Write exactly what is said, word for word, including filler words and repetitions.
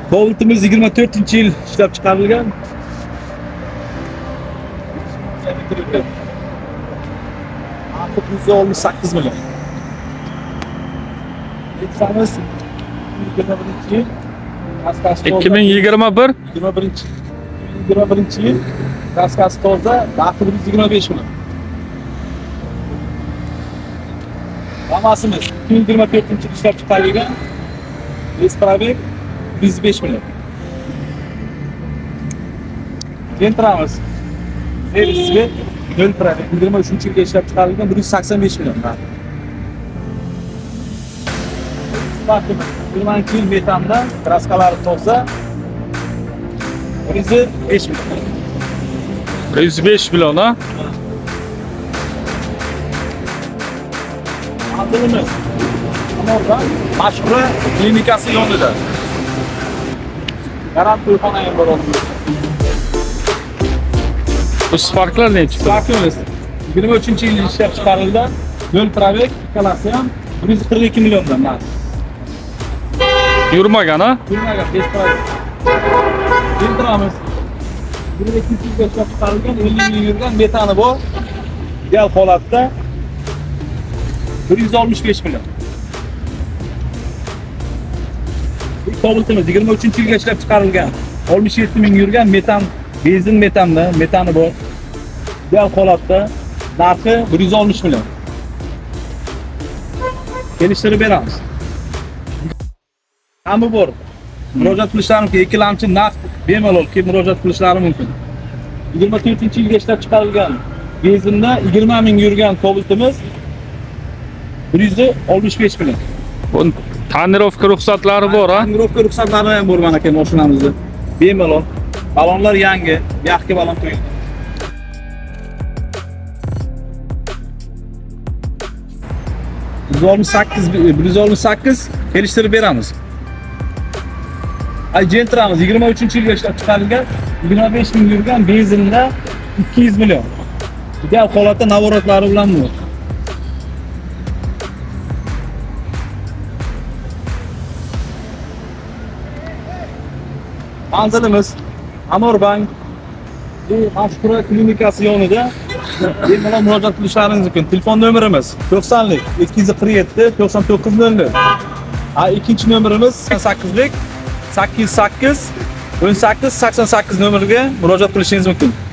Cobalt'imiz yigirma to'rtinchi yil ishlab chiqarilgan. yuz oltmish sakkiz million. Nexa'miz yigirma birinchi yil. ikki ming yigirma bir yigirma birinchi yigirma birinchi yil. Kaskasi toza, narxi bir yuz yigirma besh million. Damasimiz ikki ming yigirma to'rtinchi yil ishlab chiqarilgan. Espravik bir yuz besh million. Gentramiz servisga nol probek yigirma uchinchi yilga ishlab chiqarilgan bir yuz sakson besh million. yigirmanchi yil metanda, kraskalari toza bir yuz besh million. bir yuz besh million ha? Manzilimiz Amorda mashhur klinikasi yonida. Garant to'yxona ham bor o'rnida. Bu Sparklar nechi? Sparkimiz yigirma uchinchi yil ishlab chiqarilgan. nol probek, ikkalasi ham bir yuz qirq ikki milliondan narx. Yurmagan ha? Yurmagan, besh probek. Gentramiz yigirma ikkinchi yilga ishlab chiqarilgan, ellik yil yurgan metani bor. Ideal holatda bir yuz oltmish besh million. Bu Cobalt'imiz yigirma uchinchi yilga ishlab chiqarilgan. oltmish yetti ming yurgan metan, benzin metanda, metani bor. Ideal holatda narxi bir yuz oltmish million. Kelishtirib beramiz. Hamma bor. Murojaat qilishlari mumkin. Ikkilamchi narx bemalol kelib murojaat qilishlari mumkin. yigirma to'rtinchi yilga ishlab chiqarilgan benzinda yigirma ming yurgan Cobalt'imiz bir yuz oltmish besh million. Bu tonirovka ruxsatlari bor ha? Tonirovka ruxsatlari ham bor mana ekan mashinamizda. Bemalol. Balonlar yangi, yaxki balon qo'yilgan. bir yuz oltmish sakkiz bir yuz oltmish sakkiz kelishtirib beramiz. Ay Gentramiz yigirma uchinchi yilga ishlab chiqarilgan, yigirma besh ming yurgan benzinda ikki yuz million. Ideal holatda navorotlari bilan bu. Manzilimiz Amorbank mashhur klinikasi yonida. Bemalol murojaat qilishlaringiz mumkin. Telefon nomerimiz to'qsonlik ikki yuz qirq yetti to'qson to'qqiz nol nol. Ha, ikkinchi nomerimiz sakkizlik sakkiz yuz sakkiz o'n sakkiz sakson sakkiz nomeriga murojaat qilishingiz mumkin.